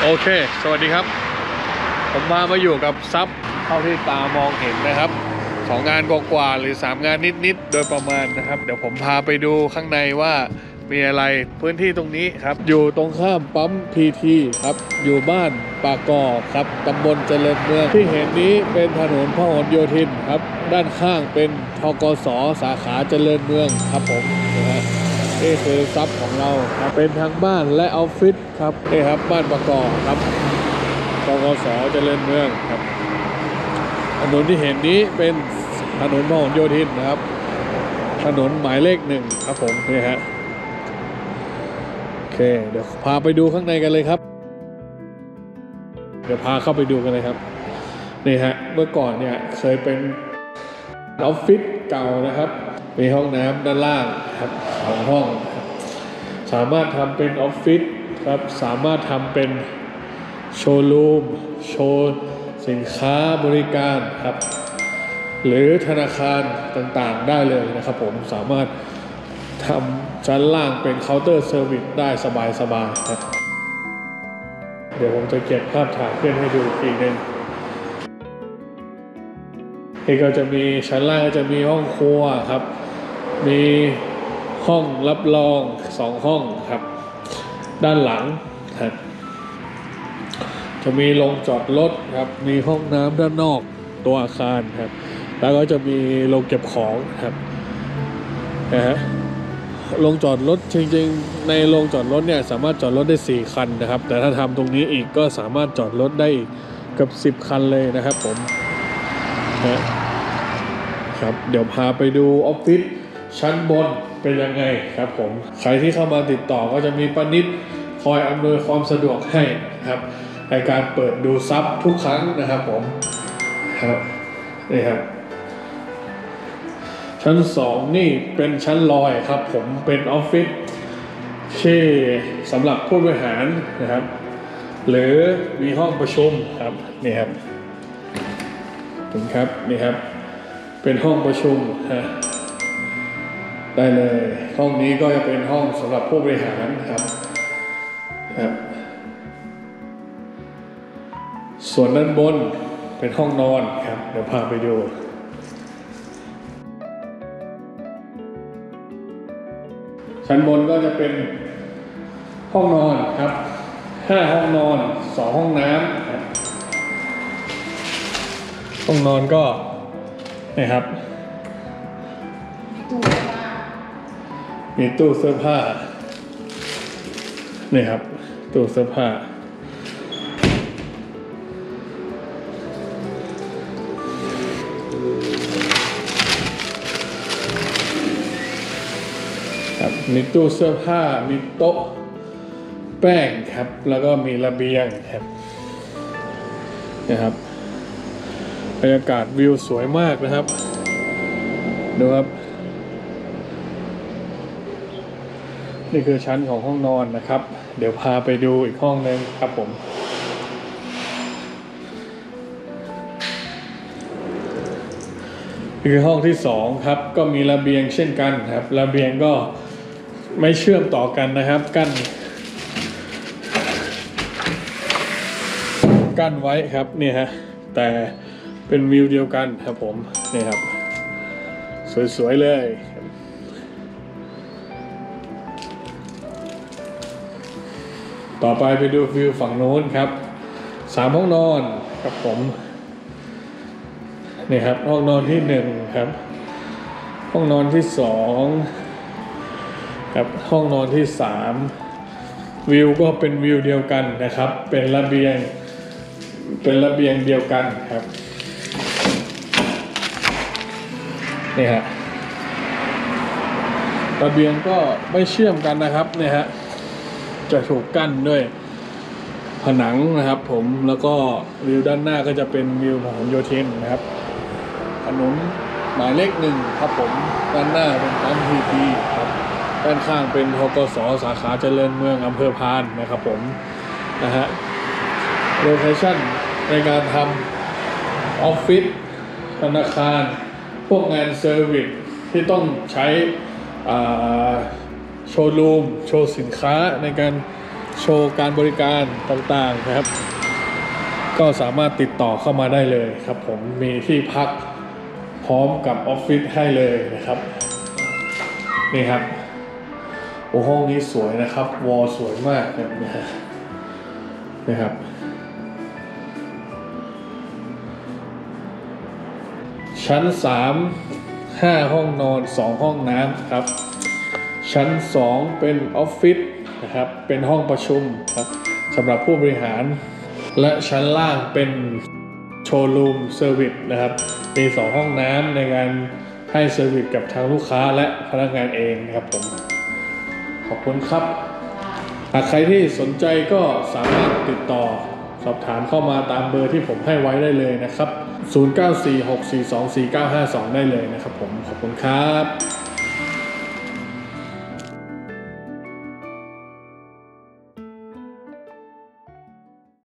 โอเคสวัสดีครับผมมาอยู่กับซับเท่าที่ตามองเห็นนะครับ2 งานกว่าหรือ3 งานนิดๆโดยประมาณนะครับเดี๋ยวผมพาไปดูข้างในว่ามีอะไรพื้นที่ตรงนี้ครับอยู่ตรงข้ามปั๊มพีทีครับอยู่บ้านปากกอครับตำบลเจริญเมืองที่เห็นนี้เป็นถนนพหลโยธินครับด้านข้างเป็นธกส.สาขาเจริญเมืองครับผมนะฮะนี่คือซับของเราครับเป็นทั้งบ้านและออฟฟิศครับนี่ครับบ้านปากกอครับธกส.เจริญเมืองครับถนนที่เห็นนี้เป็นถนนพหลโยธินนะครับถนนหมายเลข 1ครับผมนี่ฮะโอเคเดี๋ยวพาไปดูข้างในกันเลยครับเดี๋ยวพาเข้าไปดูกันเลยครับนี่ฮะเมื่อก่อนเนี่ยเคยเป็นออฟฟิศเก่านะครับมีห้องน้ำด้านล่างครับ2 ห้องสามารถทำเป็นออฟฟิศครับสามารถทำเป็นโชว์รูมโชว์สินค้าบริการครับหรือธนาคารต่างๆได้เลยนะครับผมสามารถทำชั้นล่างเป็นเคาน์เตอร์เซอร์วิสได้สบายๆครับเดี๋ยวผมจะเก็บภาพถ่ายขึ้นให้ดูอีกทีนึงนี่ก็จะมีชั้นล่างก็จะมีห้องครัวครับมีห้องรับรอง2 ห้องครับด้านหลังครับจะมีโรงจอดรถครับมีห้องน้ำด้านนอกตัวอาคารครับแล้วก็จะมีโรงเก็บของครับนะฮะโรงจอดรถจริงๆในโรงจอดรถเนี่ยสามารถจอดรถได้4 คันนะครับแต่ถ้าทำตรงนี้อีกก็สามารถจอดรถได้เกือบ10 คันเลยนะครับผมครับเดี๋ยวพาไปดูออฟฟิศชั้นบนเป็นยังไงครับผมใครที่เข้ามาติดต่อก็จะมีป้านิดคอยอำนวยความสะดวกให้ครับในการเปิดดูซับทุกครั้งนะครับผมครับนี่ครับชั้น2นี่เป็นชั้นลอยครับผมเป็นออฟฟิศที่สำหรับผู้บริหารนะครับหรือมีห้องประชุมครับนี่ครับถึงครับนี่ครับเป็นห้องประชุมได้เลยห้องนี้ก็จะเป็นห้องสำหรับผู้บริหารครับส่วนด้านบนเป็นห้องนอนครับเดี๋ยวพาไปดูชั้นบนก็จะเป็นห้องนอนครับ5 ห้องนอน2 ห้องน้ำครับห้องนอนก็นะครับมีตู้เสื้อผ้านี่ครับตู้เสื้อผ้าครับมีตู้เสื้อผ้ามีโต๊ะแป้งครับแล้วก็มีระเบียงครับนะครับบรรยากาศวิวสวยมากนะครับดูครับนี่คือชั้นของห้องนอนนะครับเดี๋ยวพาไปดูอีกห้องนึงครับผมนี่คือห้องที่2ครับก็มีระเบียงเช่นกันครับระเบียงก็ไม่เชื่อมต่อกันนะครับกั้นไว้ครับนี่ฮะแต่เป็นวิวเดียวกันครับผมนี่ครับสวยๆเลยต่อไปไปดูวิวฝั่งโน้นครับ3 ห้องนอนครับผมนี่ครับห้องนอนที่1ครับห้องนอนที่2ครับห้องนอนที่3วิวก็เป็นวิวเดียวกันนะครับเป็นระเบียงเดียวกันครับนี่ฮะระเบียงก็ไม่เชื่อมกันนะครับเนี่ยฮะจะถูกกั้นด้วยผนังนะครับผมแล้วก็วิวด้านหน้าก็จะเป็นวิวพหลโยธินนะครับถนนหมายเลข 1ครับผมด้านหน้าเป็นปั๊มพีทีครับด้านข้างเป็นธกส.สาขาเจริญเมืองอำเภอพานนะครับผมนะฮะโลเคชั่นในการทำออฟฟิศธนาคารพวกงานเซอร์วิสที่ต้องใช้โชว์รูมโชว์สินค้าในการโชว์การบริการต่างๆนะครับก็สามารถติดต่อเข้ามาได้เลยครับผมมีที่พักพร้อมกับออฟฟิศให้เลยนะครับนี่ครับโอ้ห้องนี้สวยนะครับวอลสวยมากนะครับชั้น3 5ห้องนอน2ห้องน้ำครับชั้น2เป็นออฟฟิศนะครับเป็นห้องประชุมครับสำหรับผู้บริหารและชั้นล่างเป็นโชว์รูมเซอร์วิสนะครับมี2ห้องน้ำในการให้เซอร์วิสกับทางลูกค้าและพนักงานเองนะครับผมขอบคุณครับหากใครที่สนใจก็สามารถติดต่อสอบถามเข้ามาตามเบอร์ที่ผมให้ไว้ได้เลยนะครับ0946424952ได้เลยนะครับผมขอบคุณครับ